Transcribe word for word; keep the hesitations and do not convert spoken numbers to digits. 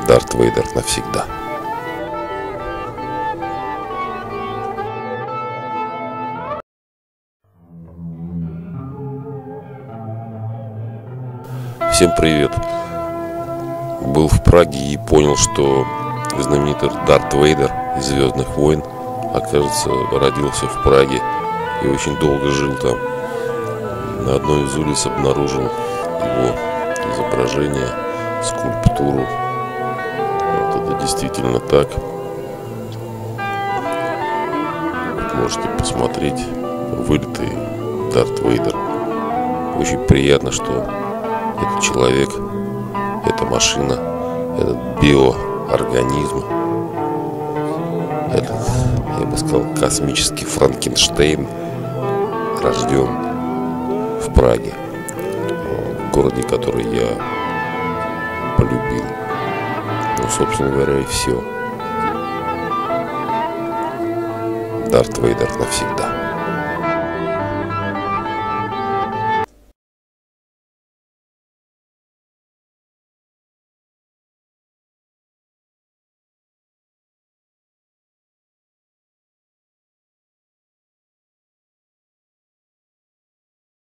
Дарт Вейдер навсегда. Всем привет! Был в Праге и понял, что знаменитый Дарт Вейдер из «Звездных войн», окажется, родился в Праге и очень долго жил там. На одной из улиц обнаружил его изображение, скульптуру. Вот это действительно так. Вот можете посмотреть вылитый Дарт Вейдер. Очень приятно, что этот человек, эта машина, этот биоорганизм, этот, я бы сказал, космический Франкенштейн рожден в Праге, в городе, который я полюбил. Ну, собственно говоря, и все. Дарт Вейдер навсегда.